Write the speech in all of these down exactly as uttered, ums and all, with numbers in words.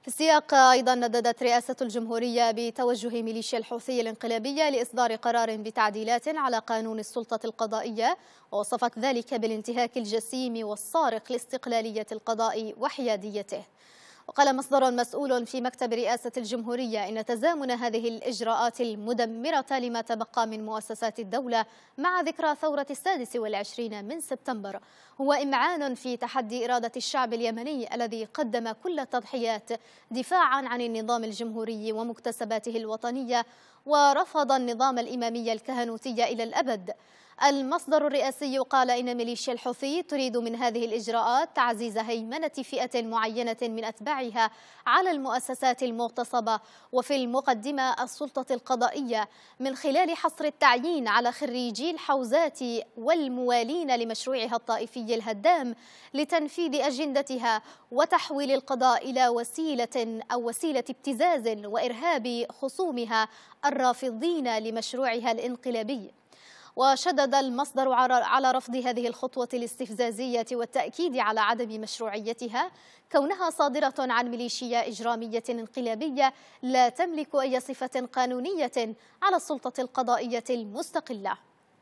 في السياق أيضا نددت رئاسة الجمهورية بتوجه ميليشيا الحوثي الانقلابية لإصدار قرار بتعديلات على قانون السلطة القضائية، ووصفت ذلك بالانتهاك الجسيم والصارخ لاستقلالية القضاء وحياديته. وقال مصدر مسؤول في مكتب رئاسة الجمهورية إن تزامن هذه الإجراءات المدمرة لما تبقى من مؤسسات الدولة مع ذكرى ثورة السادس والعشرين من سبتمبر هو إمعان في تحدي إرادة الشعب اليمني الذي قدم كل التضحيات دفاعا عن النظام الجمهوري ومكتسباته الوطنية، ورفض النظام الإمامي الكهنوتي إلى الأبد. المصدر الرئاسي قال إن ميليشيا الحوثي تريد من هذه الإجراءات تعزيز هيمنة فئة معينة من أتباعها على المؤسسات المغتصبة، وفي المقدمة السلطة القضائية، من خلال حصر التعيين على خريجي الحوزات والموالين لمشروعها الطائفي الهدام لتنفيذ أجندتها، وتحويل القضاء إلى وسيلة أو وسيلة ابتزاز وإرهاب خصومها الرافضين لمشروعها الانقلابي. وشدد المصدر على رفض هذه الخطوة الاستفزازية والتأكيد على عدم مشروعيتها، كونها صادرة عن ميليشيا إجرامية انقلابية لا تملك أي صفة قانونية على السلطة القضائية المستقلة.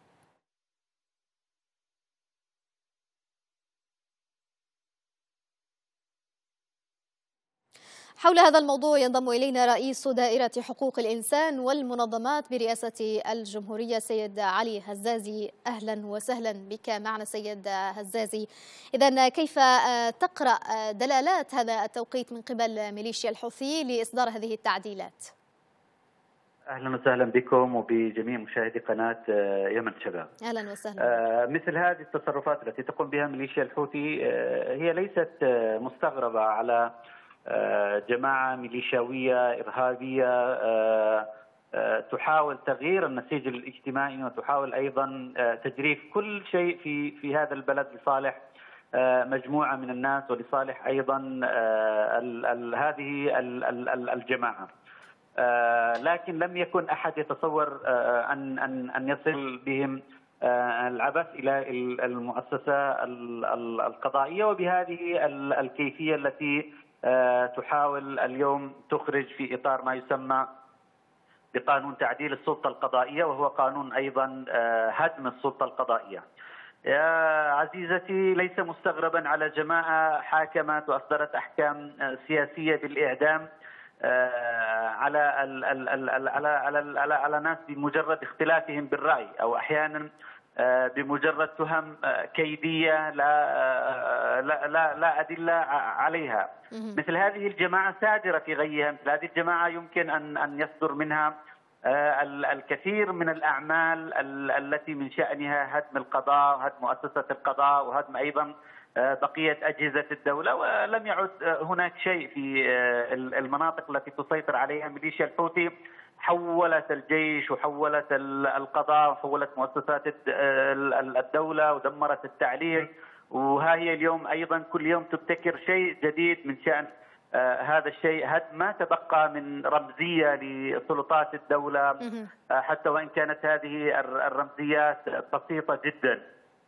حول هذا الموضوع ينضم إلينا رئيس دائرة حقوق الإنسان والمنظمات برئاسة الجمهورية سيد علي هزازي. أهلا وسهلا بك معنا سيد هزازي. إذن كيف تقرأ دلالات هذا التوقيت من قبل ميليشيا الحوثي لإصدار هذه التعديلات؟ أهلا وسهلا بكم وبجميع مشاهدي قناة يمن شباب. أهلا وسهلا. آه مثل هذه التصرفات التي تقوم بها ميليشيا الحوثي آه هي ليست آه مستغربة على جماعة ميليشياوية إرهابية تحاول تغيير النسيج الاجتماعي، وتحاول أيضا تجريف كل شيء في في هذا البلد لصالح مجموعة من الناس ولصالح أيضا هذه الجماعة. لكن لم يكن أحد يتصور أن أن أن يصل بهم العبث إلى المؤسسة القضائية وبهذه الكيفية التي تحاول اليوم تخرج في إطار ما يسمى بقانون تعديل السلطة القضائية، وهو قانون أيضا هدم السلطة القضائية. يا عزيزتي، ليس مستغربا على جماعة حاكمت وأصدرت أحكام سياسية بالإعدام على على على على على ناس بمجرد اختلافهم بالرأي، أو أحيانا بمجرد تهم كيدية لا لا لا, لا أدلة عليها. مثل هذه الجماعة ساجرة في غيها. مثل هذه الجماعة يمكن أن أن يصدر منها الكثير من الأعمال التي من شأنها هدم القضاء وهدم مؤسسة القضاء وهدم أيضا بقية أجهزة الدولة، ولم يعد هناك شيء في المناطق التي تسيطر عليها ميليشيا الحوثي. حولت الجيش وحولت القضاء وحولت مؤسسات الدولة ودمرت التعليم، وها هي اليوم أيضا كل يوم تبتكر شيء جديد من شأن هذا الشيء هدم ما تبقى من رمزية لسلطات الدولة، حتى وإن كانت هذه الرمزيات بسيطة جدا.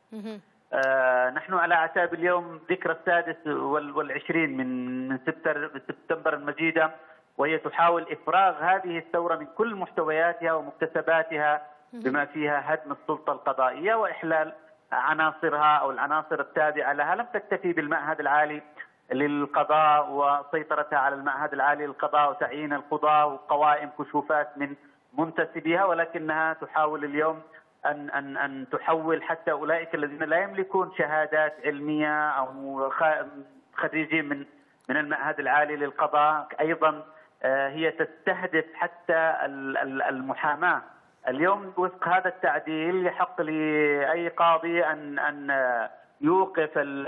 نحن على أعتاب اليوم ذكرى السادس والعشرين من من سبتمبر المجيدة، وهي تحاول إفراغ هذه الثورة من كل محتوياتها ومكتسباتها بما فيها هدم السلطة القضائية وإحلال عناصرها أو العناصر التابعة لها. لم تكتفي بالمعهد العالي للقضاء وسيطرتها على المعهد العالي للقضاء وتعيين القضاة وقوائم كشوفات من منتسبيها، ولكنها تحاول اليوم أن أن أن تحول حتى أولئك الذين لا يملكون شهادات علمية أو خريجين من من المعهد العالي للقضاء. أيضا هي تستهدف حتى المحاماة. اليوم وفق هذا التعديل يحق لأي قاضي أن أن يوقف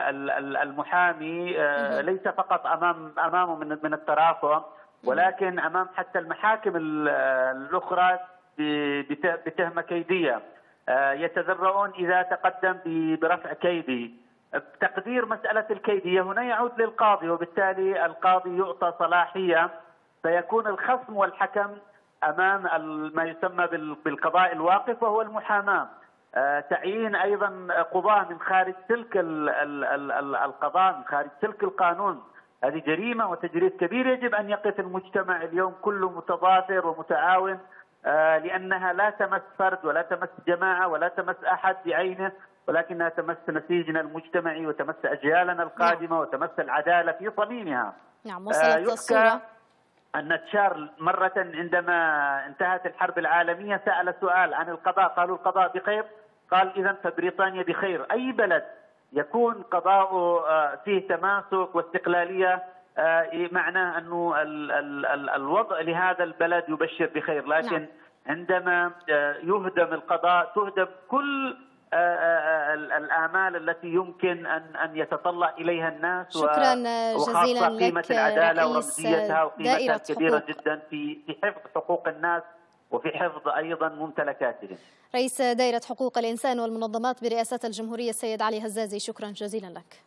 المحامي ليس فقط أمام أمامه من من الترافع، ولكن أمام حتى المحاكم الأخرى بتهمة كيدية. يتذرعون إذا تقدم برفع كيدي. تقدير مسألة الكيدية هنا يعود للقاضي، وبالتالي القاضي يعطى صلاحية، فيكون الخصم والحكم أمام ما يسمى بالقضاء الواقف وهو المحاماة. تعيين أيضا قضاة من خارج تلك القضاء، من خارج تلك القانون، هذه جريمة وتجريد كبير، يجب أن يقف المجتمع اليوم كله متضافر ومتعاون، لأنها لا تمس فرد ولا تمس جماعة ولا تمس أحد بعينه، ولكنها تمس نسيجنا المجتمعي وتمس أجيالنا القادمة. نعم. وتمس العدالة في صميمها. نعم. وصلت الصورة أن تشارل مرة عندما انتهت الحرب العالمية سأل سؤال عن القضاء، قالوا القضاء بخير، قال إذا فبريطانيا بخير. أي بلد يكون قضاؤه فيه تماسك واستقلالية معناه أنه الوضع لهذا البلد يبشر بخير، لكن نعم. عندما يهدم القضاء تهدم كل الآمال التي يمكن أن أن يتطلع إليها الناس. شكرا جزيلا لك قيمة العدالة رئيس ورمزيتها وقيمتها الكبيرة حقوق. جدا في في حفظ حقوق الناس وفي حفظ أيضا ممتلكاتهم. رئيس دائرة حقوق الإنسان والمنظمات برئاسة الجمهورية السيد علي هزازي، شكرا جزيلا لك.